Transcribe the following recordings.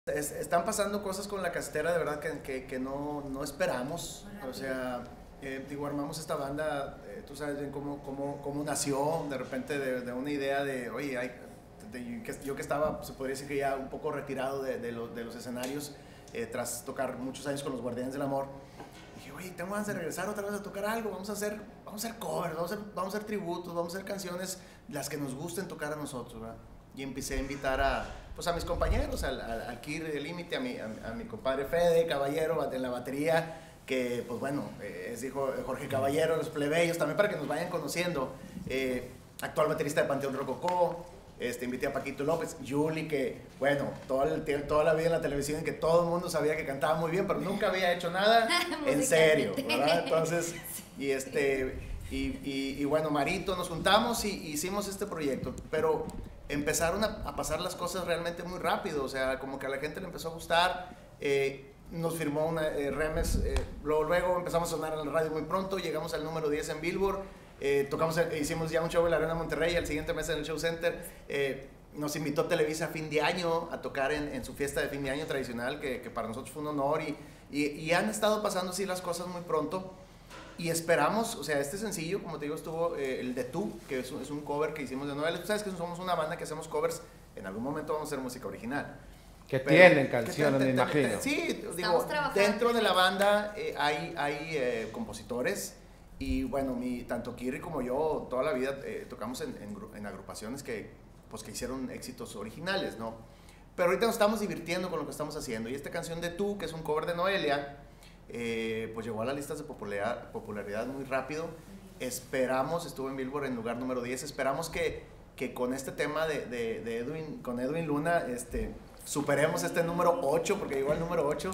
Están pasando cosas con la casetera de verdad que no esperamos. O sea, digo, armamos esta banda, tú sabes bien cómo nació de repente de una idea de, oye, yo que estaba, se podría decir que ya un poco retirado de los escenarios, tras tocar muchos años con los Guardianes del Amor. Dije, oye, tengo ganas de regresar otra vez a tocar algo, vamos a hacer covers, vamos a hacer tributos, vamos a hacer canciones, las que nos gusten tocar a nosotros, ¿verdad? Y empecé a invitar a mis compañeros, al Kir de Límite, a mi compadre Fede Caballero en la batería, que pues bueno, es hijo de Jorge Caballero, los plebeyos, también para que nos vayan conociendo, actual baterista de Panteón Rococó. Invité a Paquito López, Yuli, que bueno, toda la vida en la televisión en que todo el mundo sabía que cantaba muy bien, pero nunca había hecho nada en serio, ¿verdad? Entonces, y bueno, Marito, nos juntamos y hicimos este proyecto, pero empezaron a pasar las cosas realmente muy rápido, o sea, como que a la gente le empezó a gustar, nos firmó una Remes, luego empezamos a sonar en la radio muy pronto, llegamos al número 10 en Billboard, hicimos ya un show en la Arena Monterrey, al siguiente mes en el Show Center, nos invitó Televisa a fin de año a tocar en su fiesta de fin de año tradicional, que para nosotros fue un honor, y han estado pasando así las cosas muy pronto. Y esperamos, o sea, este sencillo, como te digo, estuvo el de Tú, que es un cover que hicimos de Noel. Tú sabes que somos una banda que hacemos covers, en algún momento vamos a hacer música original. Que tienen canciones, me imagino. Sí, digo, dentro de la banda hay compositores, y bueno, tanto Kirri como yo toda la vida tocamos en agrupaciones que hicieron éxitos originales, ¿no? Pero ahorita nos estamos divirtiendo con lo que estamos haciendo, y esta canción de Tú, que es un cover de Noelia, pues llegó a las listas de popularidad muy rápido. Esperamos, estuvo en Billboard en lugar número 10, esperamos que con este tema de Edwin Luna, superemos este número 8, porque llegó al número 8.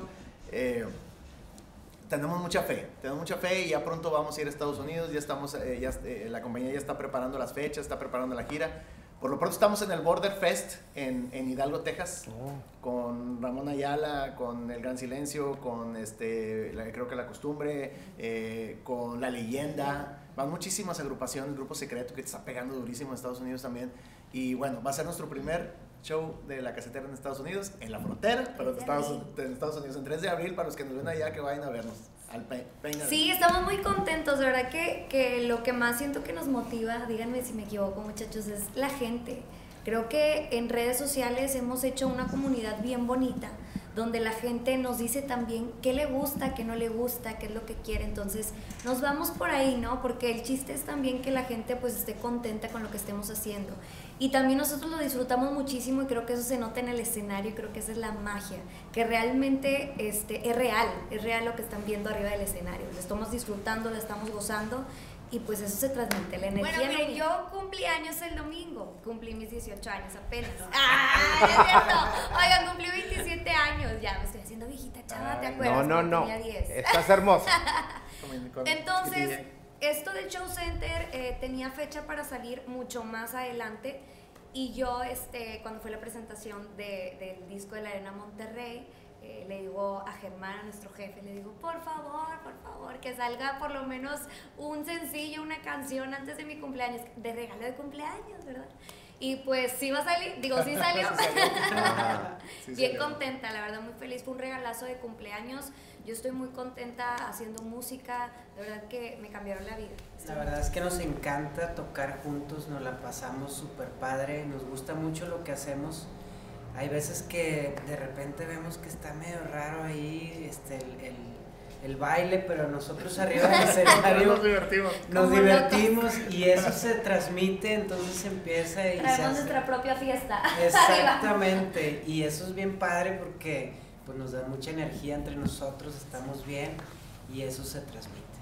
Tenemos mucha fe y ya pronto vamos a ir a Estados Unidos, ya estamos, la compañía ya está preparando las fechas, está preparando la gira. Por lo pronto estamos en el Border Fest en Hidalgo, Texas, con Ramón Ayala, con El Gran Silencio, con creo que La Costumbre, con La Leyenda. Van muchísimas agrupaciones, Grupo Secreto, que está pegando durísimo en Estados Unidos también. Y bueno, va a ser nuestro primer show de la casetera en Estados Unidos, en la frontera, pero en Estados Unidos, en 3 de abril, para los que nos ven allá, que vayan a vernos. Sí, estamos muy contentos, de verdad que lo que más siento que nos motiva, díganme si me equivoco muchachos, es la gente. Creo que en redes sociales hemos hecho una comunidad bien bonita, donde la gente nos dice también qué le gusta, qué no le gusta, qué es lo que quiere. Entonces nos vamos por ahí, ¿no? Porque el chiste es también que la gente pues esté contenta con lo que estemos haciendo. Y también nosotros lo disfrutamos muchísimo, y creo que eso se nota en el escenario, y creo que esa es la magia, que realmente es real lo que están viendo arriba del escenario. Lo estamos disfrutando, lo estamos gozando, y pues eso se transmite, la energía. Bueno, miren, yo cumplí años el domingo, cumplí mis 18 años apenas. ¡Ah, es cierto! Oigan, cumplí 27 años, ya me estoy haciendo viejita, chava, ¿te acuerdas? No, tenía 10. estás hermosa. Entonces, esto del Show Center tenía fecha para salir mucho más adelante, y yo, cuando fue la presentación del disco de la Arena Monterrey, le digo a Germán, a nuestro jefe, le digo, por favor, que salga por lo menos un sencillo, una canción antes de mi cumpleaños, de regalo de cumpleaños, ¿verdad? Y pues sí va a salir, digo, sí salió. Bien contenta, la verdad, muy feliz. Fue un regalazo de cumpleaños. Yo estoy muy contenta haciendo música, de verdad que me cambiaron la vida. La verdad es que nos encanta tocar juntos, nos la pasamos súper padre, nos gusta mucho lo que hacemos. Hay veces que de repente vemos que está medio raro ahí el baile, pero nosotros arriba del escenario nos divertimos y eso se transmite, entonces empieza y traemos nuestra propia fiesta. Exactamente, y eso es bien padre porque pues nos da mucha energía entre nosotros, estamos bien y eso se transmite.